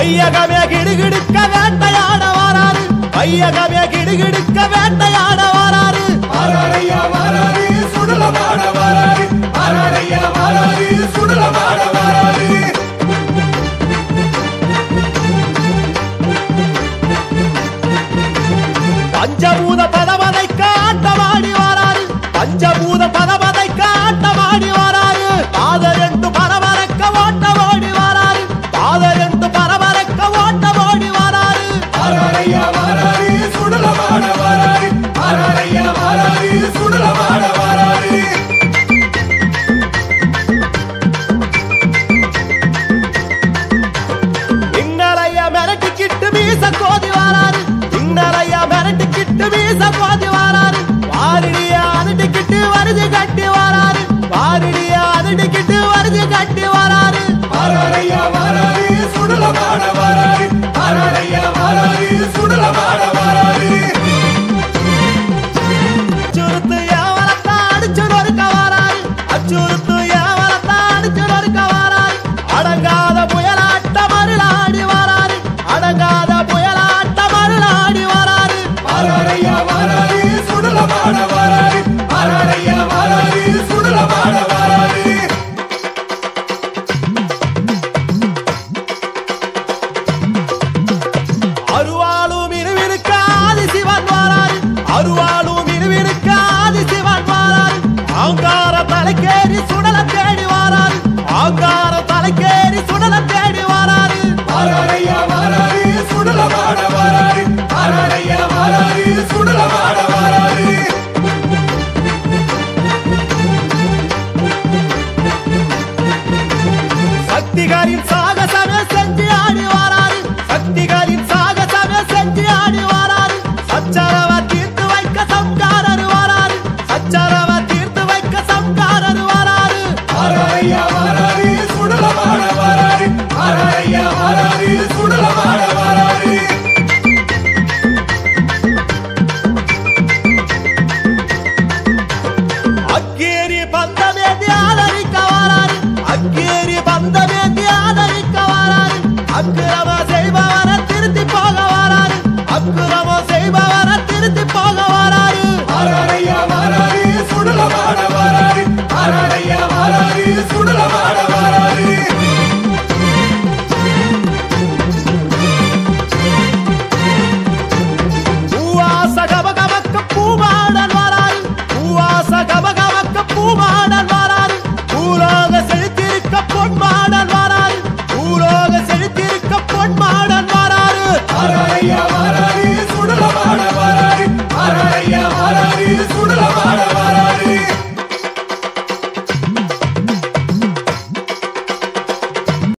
வையகமே கிடுகிடுக்க வேட்டையாட வாராரு வையகமே கிடுகிடுக்க வேட்டையாட வாராரு வாராரையா வாராரு சுடலமாட வாராரு வாராரையா வாராரு சுடலமாட வாராரு பஞ்சபூத பதவதை காட்டமாடி வாராரு பஞ்சபூத பதவதை காட்டமாடி வாராரு பாதரெண்டு பரபரக்க ஓட்டமாடி வாராரு பாதரெண்டு பரபரக்க ஓட்டமாடி வாராரு வாராரையா வாராரு சுடலமாட வாராரு வாராரையா வாராரு சுடலமாட வாராரு இன்னலையா மிரட்டிக்கிட்டு மீச கோதி வாராரு இன்னலையா மிரட்டிக்கிட்டு மீச கோதி வாராரு வாரிடியா அதட்டிக்கிட்டு வருது கட்டி வாராரு வாரிடியா அதட்டிக்கிட்டு வருது கட்டி வாராரு வாராரையா வாராரு சுடலமாட வாராரு வாராரையா வாராரு சுடலமாட வாராரு அச்சுறுத்து ஏவலத்தா அடிச்சு நொறுக்க வாராரு அச்சுறுத்து ஏவலத்தா அடிச்சு நொறுக்க வாராரு அடங்காத புயலாட்ட மருளாடி வாராரு அடங்காத புயலாட்ட மருளாடி வாராரு வாராரையா வாராரு சுடலமாட வாராரு வாராரையா வாராரு சுடலமாட வாராரு அருவாளும் இருவிருக்க ஆதி சிவன் வாராரு அருவாளும் இருவிருக்க ஆதி சிவன் வாராரு ஆங்கார தலைக்கேறி சுடல தேடி வாராரு ஆங்கார தலைக்கேறி சுடல தேடி வாராரு வாராரையா வாராரு சுடலமாட வாராரு வாராரையா வாராரு சுடலமாட வாராரு சக்திகளின் சாகசமே செஞ்சு ஆடி வாராரு சக்திகளின் சாகசமே செஞ்சு ஆடி வாராரு சச்சரவ தீர்த்து வைக்க சம்காரரு வாராரு சச்சரவ தீர்த்து வைக்க சம்காரரு வாராரு வாராரையா வாராரு சுடலமாட வாராரு வாராரையா வாராரு சுடலமாட வாராரு அக்கேரி பந்தமேந்தி ஆதரிக்க வாராரு அக்கேரி பந்தமேந்தி ஆதரிக்க வாராரு அக்கிரம செய்பவர திருத்தி போக வாராரு அக்கிரம செய்பவர திருத்தி போக வாராரு வாராரையா வாராரு சுடலமாட வாராரு வாராரையா வாராரு சுடலமாட வாராரு பூவாச கபகபக்க பூமாடல் வாராரு பூவாச கபகபக்க பூமாடல் வாராரு பூலோக செழித்திருக்க பொன்மாடல் வாராரு பூலோக செழித்திருக்க பொன்மாடல் வாராரு வாராரையா